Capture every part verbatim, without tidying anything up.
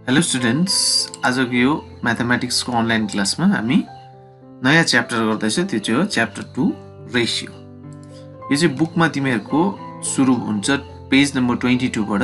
Hello students, आजको यो म्याथमेटिक्सको online क्लासमा हामी नयाँ च्याप्टर गर्दैछौँ। त्यो चाहिँ हो च्याप्टर टू रेसियो। यो चाहिँ बुकमा तिमीहरूको सुरु हुन्छ पेज नम्बर ट्वेन्टी टूबाट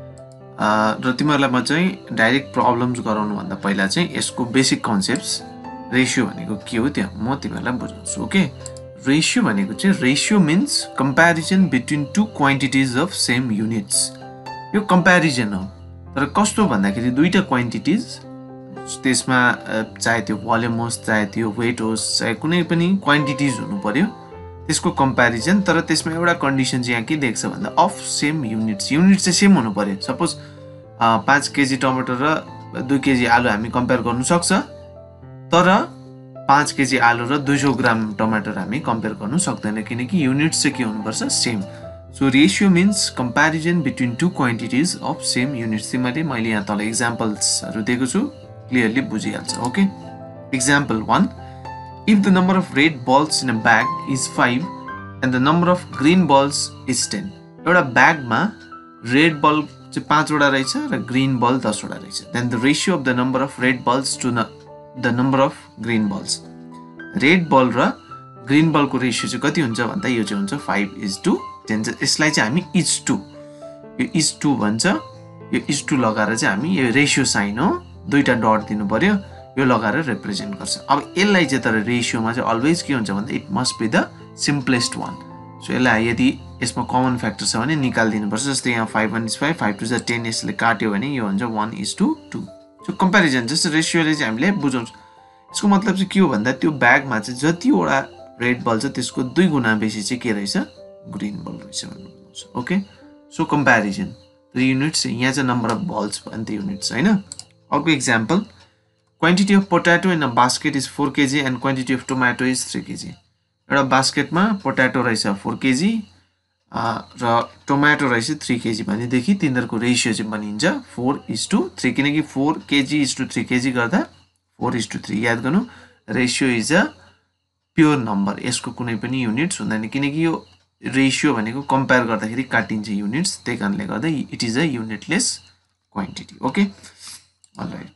र तिमीहरूलाई म चाहिँ डाइरेक्ट प्रब्लम्स गराउनुभन्दा पहिला चाहिँ यसको बेसिक कन्सेप्ट्स रेसियो भनेको के हो त्यो म तिमीहरूलाई बुझाउँछु। ओके, रेसियो भनेको चाहिँ ratio means comparison between two quantities of same units. यो कम्पेरिजन हो, तर कस्तो भन्दाखेरि दुईटा क्वान्टिटिज, त्यसमा चाहे त्यो भोल्युम होस्, चाहे त्यो वेट होस्, चाहे कुनै पनि क्वान्टिटिज हुनु पर्यो, त्यसको कम्पेरिजन। तर त्यसमा एउटा कन्डिसन चाहिँ यहाँ के देख्छ भन्दा अफ सेम युनिट्स। युनिट चाहिँ सेम हुनु पर्यो। सपोज पाँच केजी टमाटर र दुई केजी आलु हामी कम्पेयर गर्नु सक्छ, तर पाँच केजी आलु र दुई सौ ग्राम टमाटर हामी कम्पेयर गर्नु सक्दैन, किनकि युनिट्स चाहिँ के हुनुपर्छ, same. So ratio means comparison between two quantities of same units. तिमीले मैले यहाँ तल इक्जाम्पल्सहरू दिएको छु, क्लियरली बुझिहाल्छ। Okay, example one, if the number of red balls in a bag is five and the number of green balls is ten. एउटा ब्यागमा रेड बल चाहिँ पाँचवटा रहेछ र ग्रिन बल दसवटा रहेछ। Then the ratio of the number of red balls to the number of green balls. Red ball र green बलको रेसियो चाहिँ कति हुन्छ भन्दा यो चाहिँ हुन्छ फाइभ इज टू टेन। यसलाई चाहिँ हामी इज टू, यो इज टू भन्छ। यो इज टू लगाएर चाहिँ हामी, यो रेसियो साइन हो, दुईवटा डट दिनु पर्यो, यो लगाएर रिप्रेजेन्ट गर्छ। अब यसलाई चाहिँ तर रेसियोमा चाहिँ अलवेज के हुन्छ भन्दा it must be the simplest one. So यसलाई यदि यसमा कमन फ्याक्टर छ भने निकालिदिनुपर्छ। जस्तै यहाँ five one is five, five two जा टेन, यसले काट्यो भने यो हुन्छ one is two two. So comparison जस्तो रेसियोले चाहिँ हामीले बुझाउँछ। यसको मतलब चाहिँ के हो भन्दा त्यो ब्यागमा चाहिँ जतिवटा रेड बल छ त्यसको दुई गुणा बेसी चाहिँ के रहेछ, ग्रिन बल रहेछ भन्नु बुझाउँछ। ओके, सो कम्पेरिजन र युनिट्स, यहाँ चाहिँ नम्बर अफ बल्स भयो नि त युनिट्स, होइन। अर्को example, quantity of potato in a basket is four KG and quantity of tomato is three KG. एउटा बास्केटमा पोट्याटो रहेछ फोर केजी र टोमेटो रहेछ थ्री केजी भनेदेखि तिनीहरूको रेसियो चाहिँ बनिन्छ फोर इज टू थ्री, किनकि four KG is to three KG गर्दा फोर इज टू थ्री। याद गर्नु, ratio is a pure number, यसको कुनै पनि युनिट्स हुँदैन, किनकि यो रेसियो भनेको कम्पेयर गर्दाखेरि काटिन्छ युनिट्स, त्यही कारणले गर्दा it is a unitless quantity. Okay, alright.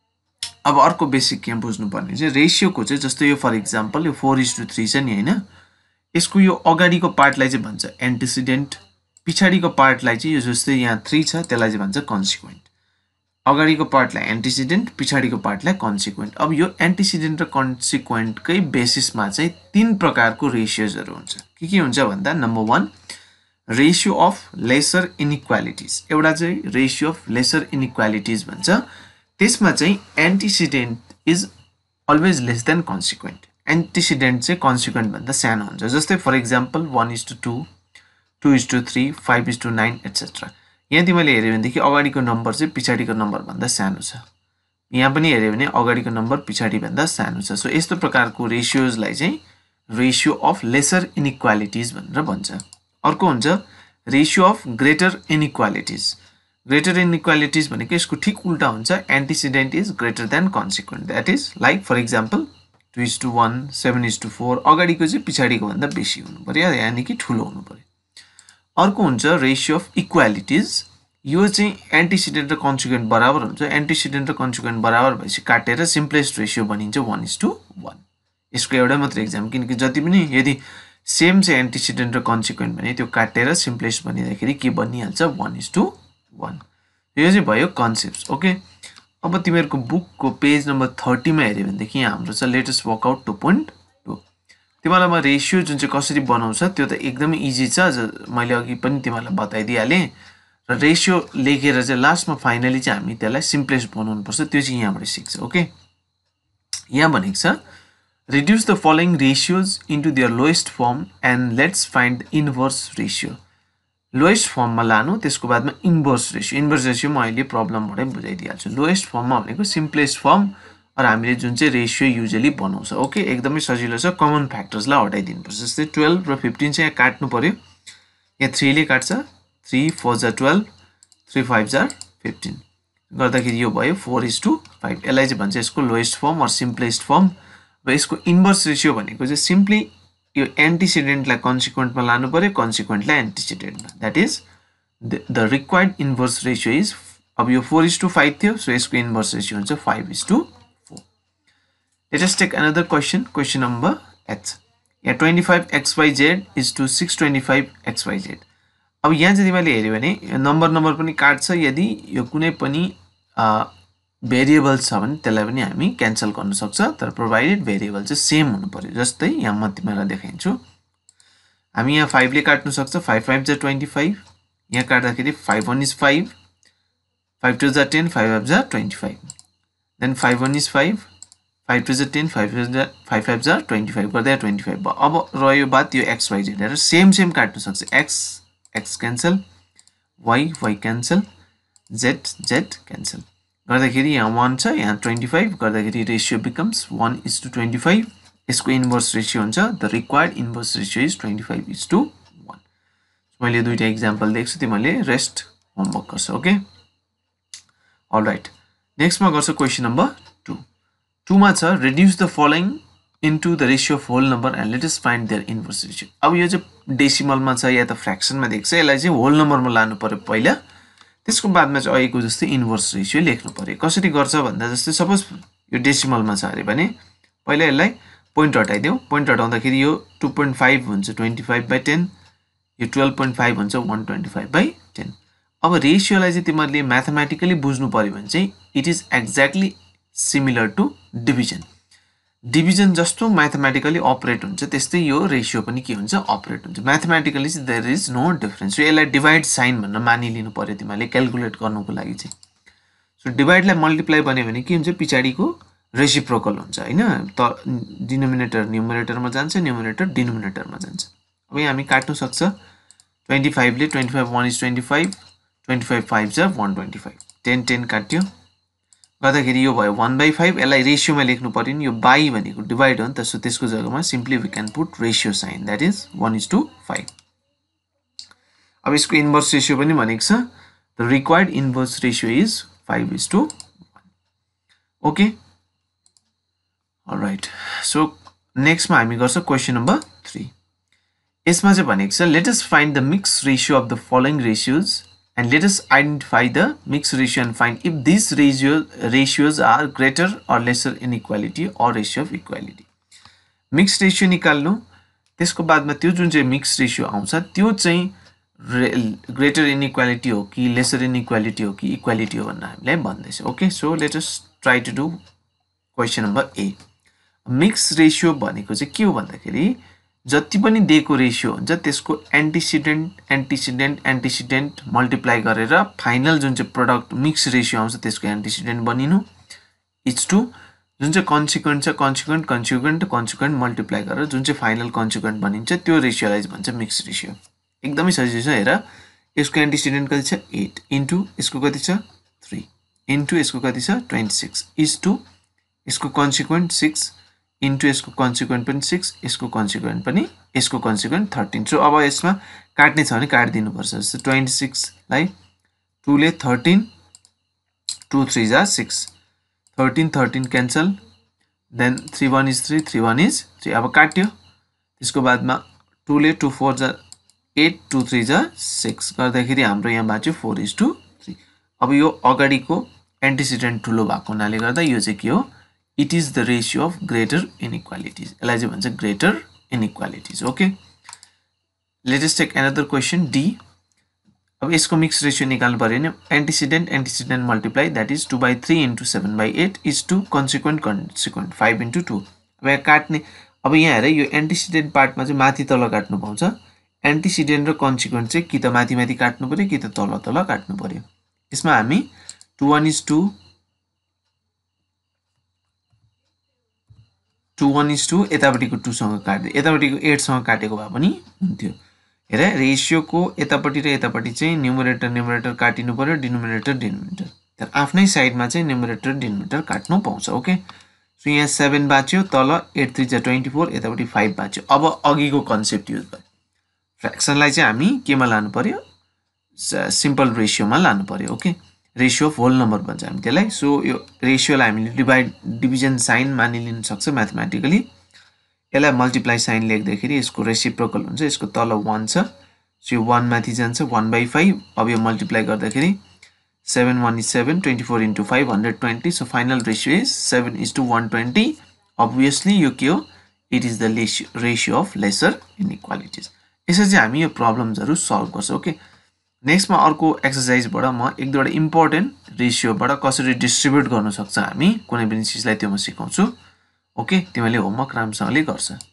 अब अर्को बेसिक के बुझ्नुपर्ने चाहिँ रेसियोको चाहिँ, जस्तो यो फर इक्जाम्पल यो फोर इज टू थ्री छ नि, होइन। यसको यो अगाडिको पार्टलाई चाहिँ भन्छ एन्टिसिडेन्ट, पछाडिको पार्टलाई चाहिँ यो जस्तै यहाँ थ्री छ त्यसलाई चाहिँ भन्छ कन्सिक्वेन्ट। अगाडिको पार्टलाई एन्टिसिडेन्ट, पछाडिको पार्टलाई कन्सिक्वेन्ट। अब यो एन्टिसिडेन्ट र कन्सिक्वेन्टकै बेसिसमा चाहिँ तीन प्रकारको रेसियोजहरू हुन्छ। के के हुन्छ भन्दा number one, ratio of lesser inequalities. एउटा चाहिँ रेसियो अफ लेसर इनइक्वालिटिज भन्छ। त्यसमा चाहिँ antecedent is always less than consequent. Antecedent चाहिँ कन्सिक्वेन्ट भन्दा सानो हुन्छ। जस्तै for example one is two two, two is to three, five is to nine etcetera. यहाँ तिमीले हेऱ्यो भनेदेखि अगाडिको नम्बर चाहिँ पछाडिको नम्बरभन्दा सानो छ। यहाँ पनि हेऱ्यो भने अगाडिको नम्बर पछाडिभन्दा सानो छ। सो यस्तो प्रकारको रेसियोजलाई चाहिँ रेसियो अफ लेसर इनइक्वालिटिज भनेर भन्छ। अर्को हुन्छ ratio of greater inequalities. Greater inequalities भनेको यसको ठिक उल्टा हुन्छ, antecedent is greater than consequent. That is like for example two is to one, seven is to four, अगाडिको चाहिँ पछाडिको भन्दा बेसी हुनु पर्यो, यानि कि ठुलो हुनु पर्यो। अर्को हुन्छ रेसियो अफ इक्वालिटिज। यो चाहिँ एन्टिसिडेन्ट र कन्सिक्वेन्ट बराबर हुन्छ। एन्टिसिडेन्ट र कन्सिक्वेन्ट बराबर भएपछि काटेर सिम्पलेस्ट रेसियो बनिन्छ वान इज टू वान। यसको एउटा मात्र इक्जाम, किनकि जति पनि यदि सेम चाहिँ एन्टिसिडेन्ट र कन्सिक्वेन्ट भने त्यो काटेर सिम्पलेस्ट बनिँदाखेरि के बनिहाल्छ, वान इज टू वान। यो चाहिँ भयो कन्सेप्ट्स। ओके, अब तिमीहरूको बुकको पेज नम्बर थर्टीमा हेऱ्यो भनेदेखि यहाँ हाम्रो छ latest workout two point two. तिमीलाई म रेसियो जुन चाहिँ कसरी बनाउँछ त्यो त एकदमै इजी छ, मैले अघि पनि तिमीहरूलाई बताइदिइहालेँ। र रेसियो लेखेर चाहिँ लास्टमा फाइनली चाहिँ हामी त्यसलाई सिम्पलेस्ट बनाउनुपर्छ, त्यो चाहिँ यहाँबाट सिक्छ। ओके, यहाँ भनेको छ reduce the following ratios into their lowest form and let's find the inverse ratio. Lowest फर्ममा लानु, त्यसको बादमा इन्भर्स रेसियो। इन्भर्स रेसियो म अहिले प्रब्लमबाटै बुझाइदिइहाल्छु। लोएस्ट फर्ममा भनेको सिम्पलेस्ट फर्म र हामीले जुन चाहिँ रेसियो युजली बनाउँछ। ओके, एकदमै सजिलो छ, कमन फ्याक्टर्सलाई हटाइदिनुपर्छ। जस्तै टुवेल्भ र फिफ्टिन चाहिँ यहाँ काट्नु पऱ्यो, यहाँ थ्रीले काट्छ, थ्री फोर जा टुवेल्भ, थ्री फाइभ जा फिफ्टिन गर्दाखेरि यो भयो फोर इज टू फाइभ। यसलाई चाहिँ भन्छ यसको lowest form or simplest form. र यसको इन्भर्स रेसियो भनेको चाहिँ सिम्पली यो एन्टिसिडेन्टलाई कन्सिक्वेन्टमा लानु पर्यो, कन्सिक्वेन्टलाई एन्टिसिडेन्टमा। That is the required inverse ratio is अब यो फोर इज टू फाइभ थियो, सो यसको इन्भर्स रेसियो हुन्छ five is to four. Let us take another question. Question number H. यहाँ twenty five x y z is to six twenty five x y z. अब यहाँ चाहिँ तिमीले हेऱ्यो भने नम्बर नम्बर पनि काट्छ. यदि यो कुनै पनि भेरिएबल छ भने त्यसलाई पनि हामी क्यान्सल गर्न सक्छ, तर प्रोभाइडेड भेरिएबल चाहिँ सेम हुनु पर्यो. जस्तै यहाँ म तिमीलाई देखाइन्छु. हामी यहाँ फाइभ ले काट्नु सक्छ. फाइभ फाइभ जा ट्वेन्टी फाइभ. यहाँ काट्दाखेरि five one is five, five two जा टेन, फाइभ फाइभ जा twenty five. Then five one is five, five two जा टेन, फाइभ फाइभ फाइभ जा ट्वेन्टी फाइभ गर्दा ट्वेन्टी फाइभ भयो. अब रह्यो बात यो एक्स वाई जेड हेरेर सेम सेम काट्नु सक्छ. X x cancel, y y cancel, z z cancel गर्दाखेरि यहाँ वान छ, यहाँ ट्वेन्टी फाइभ गर्दाखेरि ratio becomes one is to twenty five. यसको इन्भर्स रेसियो हुन्छ the required inverse ratio is twenty five is to one. मैले दुईवटा example दिएको छु, तिमीले रेस्ट होमवर्क गर्छ. Okay, all right. नेक्स्टमा गर्छ क्वेसन नम्बर टू. टूमा छ reduce the following into the ratio of whole number and let us find their inverse ratio. अब यो चाहिँ डेसिमलमा छ या त फ्र्याक्सनमा देख्छ, यसलाई चाहिँ होल नम्बरमा लानु पर्यो पहिला. त्यसको बादमा चाहिँ अहिलेको जस्तै इन्भर्स रेसियो लेख्नु पर्यो. कसरी गर्छ भन्दा जस्तै सपोज यो डेसिमलमा छ अरे भने पहिला यसलाई पोइन्ट हटाइदेऊ. पोइन्ट हटाउँदाखेरि यो टू पोइन्ट फाइभ हुन्छ ट्वेन्टी फाइभ बाई टेन, यो टुवेल्भ पोइन्ट फाइभ हुन्छ one twenty five by ten. अब रेसियोलाई चाहिँ तिमीहरूले म्याथमेटिकली बुझ्नु पर्यो भने चाहिँ it is exactly similar to division. Division जस्तो म्याथमेटिकली अपरेट हुन्छ त्यस्तै यो रेसियो पनि के हुन्छ, अपरेट हुन्छ. म्याथमेटिकली चाहिँ देयर इज नो डिफरेन्स. यसलाई डिभाइड साइन भनेर मानिलिनु पर्यो तिमीहरूले क्यालकुलेट गर्नुको लागि चाहिँ. सो डिभाइडलाई मल्टिप्लाई बन्यो भने के हुन्छ, पछाडिको रेसिप्रोकल हुन्छ होइन. त डिनोमिनेटर न्युमरेटरमा जान्छ, न्युमरेटर डिनोमिनेटरमा जान्छ. अब यहाँ हामी काट्नु सक्छ. ट्वेन्टी फाइभले twenty five one is twenty five, twenty five five जा one twenty five, ten ten काट्यो गर्दाखेरि यो भयो वान बाई फाइभ. यसलाई रेसियोमा लेख्नु पर्यो नि, यो बाई भनेको डिभाइड हो नि त. सो त्यसको जग्गामा simply we can put ratio sign, that is one is to five. अब यसको इन्भर्स रेसियो पनि भनेको छ the required inverse ratio is five is to one. Okay, alright. So नेक्स्टमा हामी गर्छ क्वेसन नम्बर थ्री. यसमा चाहिँ भनेको छ let us find the mix ratio of the following ratios and let us identify the mixed ratio and find if these ratio, ratios are greater or lesser inequality or ratio of equality. Mixed ratio निकाल्नु, त्यसको बादमा त्यो जुन चाहिँ mixed ratio आउँछ त्यो चाहिँ greater inequality हो कि lesser inequality हो कि equality हो भनेर हामीलाई भन्दैछ. Okay, so let us try to do question number A. Mixed ratio भनेको चाहिँ के हो भन्दाखेरि जति पनि दिएको रेसियो हुन्छ त्यसको एन्टिसिडेन्ट एन्टिसिडेन्ट एन्टिसिडेन्ट मल्टिप्लाई गरेर फाइनल जुन चाहिँ प्रोडक्ट मिक्स रेसियो आउँछ त्यसको एन्टिसिडेन्ट बनिनु इज टु जुन चाहिँ कन्सिक्वेन्ट छ कन्सिक्वेन्ट कन्सिक्वेन्ट कन्सिक्वेन्ट मल्टिप्लाई गरेर जुन चाहिँ फाइनल कन्सिक्वेन्ट बनिन्छ त्यो रेसियोलाई भन्छ मिक्स रेसियो. एकदमै सजिलो छ. हेर, यसको एन्टिसिडेन्ट कति छ एट इन्टु यसको कति छ थ्री इन्टु यसको कति छ ट्वेन्टी सिक्स इज टु यसको कन्सिक्वेन्ट सिक्स इन्टु यसको कन्सिक्वेन्ट पनि सिक्स, यसको कन्सिक्वेन्ट पनि यसको कन्सिक्वेन्ट थर्टिन. सो अब यसमा काट्ने छ भने काटिदिनुपर्छ. जस्तो ट्वेन्टी सिक्सलाई टूले थर्टिन, टू थ्री जा six, thirteen thirteen cancel, then three one is three, three one is three. अब काट्यो. त्यसको बादमा टूले टू फोर जा एट, टू थ्री जा सिक्स गर्दाखेरि हाम्रो यहाँ बाँच्यो फोर इज टू थ्री. अब यो अगाडिको एन्टिसिडेन्ट ठुलो भएको हुनाले गर्दा यो चाहिँ के हो, it is the ratio of greater inequalities. यसलाई चाहिँ भन्छ greater inequalities. Okay, let us take another question D. अब यसको मिक्स रेसियो निकाल्नु पर्यो भने antecedent antecedent multiply that is two by three into seven by eight is to consequent consequent five into two. अब यहाँ काट्ने, अब यहाँ हेर यो एन्टिसिडेन्ट पार्टमा चाहिँ माथि तल काट्नु पाउँछ. एन्टिसिडेन्ट र कन्सिक्वेन्ट चाहिँ कि त माथि माथि काट्नु पर्यो कि त तल तल काट्नु पर्यो. यसमा हामी two one is two, two one is two यतापट्टिको टूसँग काट्दै यतापट्टिको एटसँग काटेको भए पनि हुन्थ्यो. हेर, रेसियोको यतापट्टि र यतापट्टि चाहिँ न्युमरेटर न्युमरेटर काटिनु पर्यो, डिनोमिनेटर डिनोमिनेटर. तर आफ्नै साइडमा चाहिँ न्युमरेटर डिनोमिनेटर काट्नु पाउँछ. ओके, सो यहाँ सेभेन बाँच्यो, तल एट थ्री जा ट्वेन्टी फोर, यतापट्टि फाइभ बाँच्यो. अब अघिको कन्सेप्ट युज भयो. फ्र्याक्सनलाई चाहिँ हामी केमा लानु पर्यो, सिम्पल रेसियोमा लानु पर्यो. Okay, ratio of whole number भन्छ हामी त्यसलाई. सो यो रेसियोलाई हामीले डिभाइड डिभिजन साइन मानिलिन सक्छ म्याथमेटिकली. यसलाई मल्टिप्लाई साइन लेख्दाखेरि यसको रेसिप्रोकल हुन्छ. यसको तल वान छ, सो यो वान माथि जान्छ वान बाई फाइभ. अब यो मल्टिप्लाई गर्दाखेरि seven one is seven, twenty-four into five, one hundred twenty. So final ratio is seven is to one hundred twenty. Obviously यो के हो, it is the ratio of lesser inequalities. यसरी चाहिँ हामी यो प्रब्लम्सहरु सल्भ गर्छौं. ओके, नेक्स्टमा अर्को एक्सरसाइजबाट म एक दुईवटा इम्पोर्टेन्ट रेशियोबाट कसरी डिस्ट्रिब्युट गर्न सक्छ हामी कुनै पनि चीजलाई त्यो म सिकाउँछु. ओके, तिमीले होमवर्क राम्रोसँगले गर्छ.